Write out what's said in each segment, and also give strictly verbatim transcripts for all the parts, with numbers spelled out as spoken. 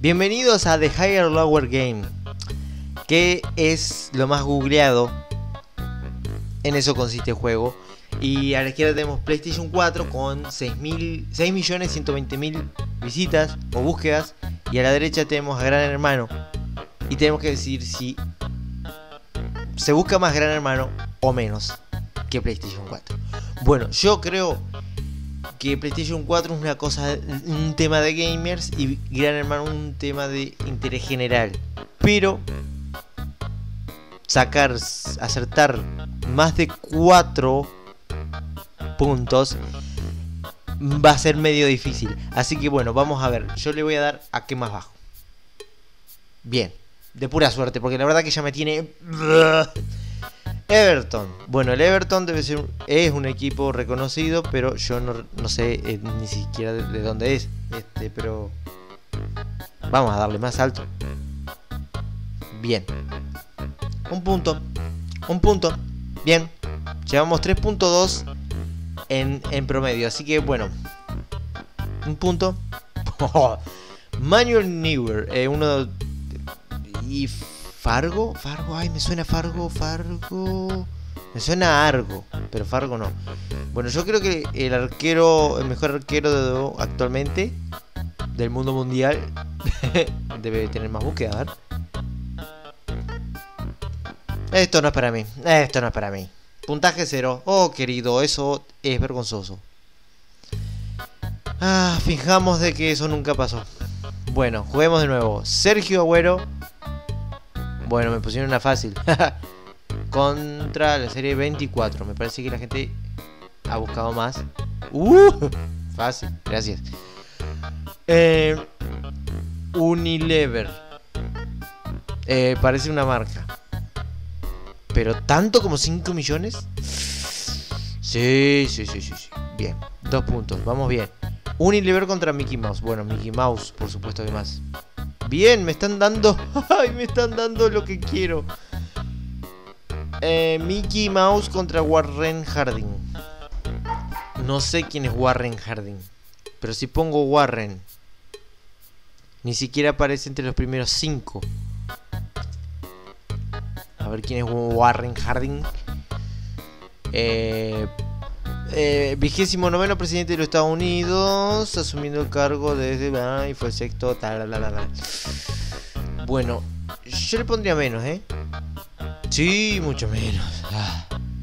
Bienvenidos a The Higher Lower Game, que es lo más googleado. En eso consiste el juego. Y a la izquierda tenemos PlayStation cuatro con seis millones ciento veinte mil visitas o búsquedas. Y a la derecha tenemos a Gran Hermano. Y tenemos que decir si se busca más Gran Hermano o menos que PlayStation cuatro. Bueno, yo creo que PlayStation cuatro es una cosa, un tema de gamers, y Gran Hermano un tema de interés general. Pero sacar, acertar más de cuatro puntos va a ser medio difícil. Así que bueno, vamos a ver. Yo le voy a dar a qué más bajo. Bien, de pura suerte, porque la verdad que ya me tiene... Everton. Bueno, el Everton debe ser, es un equipo reconocido, pero yo no, no sé eh, ni siquiera de, de dónde es. Este, pero vamos a darle más alto. Bien. Un punto. Un punto. Bien. Llevamos tres punto dos en, en promedio. Así que bueno. Un punto. Manuel Neuer. Eh, uno. Y Fargo. Fargo. Ay, me suena Fargo. Fargo. Me suena a Argo. Pero Fargo no. Bueno, yo creo que el arquero. El mejor arquero de, actualmente del mundo mundial. Debe tener más búsqueda. A ver. Esto no es para mí. Esto no es para mí. Puntaje cero. Oh, querido, eso es vergonzoso. Ah, fijamos de que eso nunca pasó. Bueno, juguemos de nuevo. Sergio Agüero. Bueno, me pusieron una fácil. Contra la serie veinticuatro. Me parece que la gente ha buscado más. Uh, fácil, gracias. Eh, Unilever. Eh, parece una marca. ¿Pero tanto como cinco millones? Sí, sí, sí, sí, sí. Bien, dos puntos, vamos bien. Unilever contra Mickey Mouse. Bueno, Mickey Mouse, por supuesto que más. Bien, me están dando... ¡Ay, me están dando lo que quiero! Eh, Mickey Mouse contra Warren Harding. No sé quién es Warren Harding, pero si pongo Warren, ni siquiera aparece entre los primeros cinco. A ver quién es Warren Harding. Eh, eh, vigésimo noveno presidente de los Estados Unidos, asumiendo el cargo desde... Ah, y fue sexto. Talalala. Bueno, yo le pondría menos, ¿eh? Sí, mucho menos. Ah.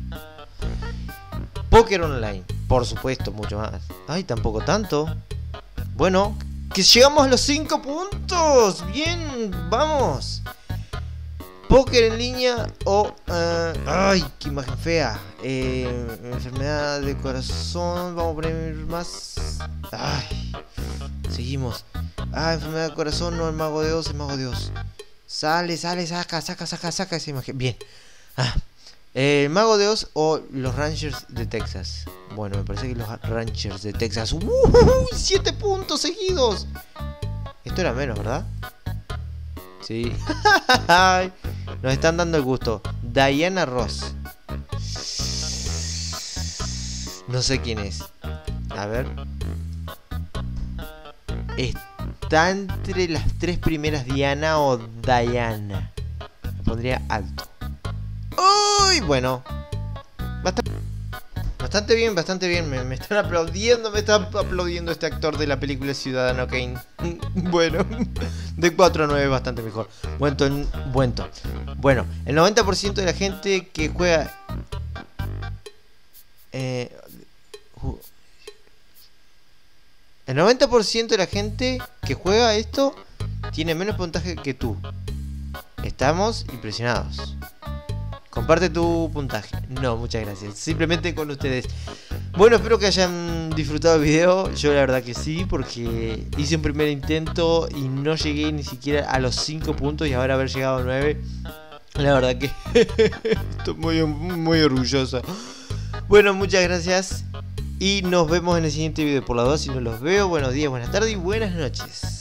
Póker Online, por supuesto, mucho más. Ay, tampoco tanto. Bueno, que llegamos a los cinco puntos. Bien, vamos. Póker en línea o... Uh, ¡ay, qué imagen fea! Eh, enfermedad de corazón. Vamos a poner más... ¡Ay! Seguimos. Ah, enfermedad de corazón. No, el mago de Oz, el mago de Oz. Sale, sale, saca, saca, saca, saca esa imagen. Bien. Ah, el mago de Oz o los Rangers de Texas. Bueno, me parece que los Rangers de Texas. ¡Uh! ¡Siete puntos seguidos! Esto era menos, ¿verdad? Sí. Nos están dando el gusto. Diana Ross. No sé quién es. A ver. Está entre las tres primeras, Diana o Diana. Me pondría alto. Uy, bueno. Bastante, bastante bien, bastante bien. Me, me están aplaudiendo, me están aplaudiendo este actor de la película Ciudadano Kane. Bueno, de cuatro a nueve bastante mejor. Buen ton, buen ton. Bueno, el noventa por ciento de la gente que juega... Eh, uh, el noventa por ciento de la gente que juega esto tiene menos puntaje que tú. Estamos impresionados. Comparte tu puntaje. No, muchas gracias. Simplemente con ustedes. Bueno, espero que hayan disfrutado el video. Yo la verdad que sí, porque hice un primer intento y no llegué ni siquiera a los cinco puntos. Y ahora haber llegado a nueve, la verdad que estoy muy, muy orgulloso. Bueno, muchas gracias. Y nos vemos en el siguiente video. Por la duda, si no los veo, buenos días, buenas tardes y buenas noches.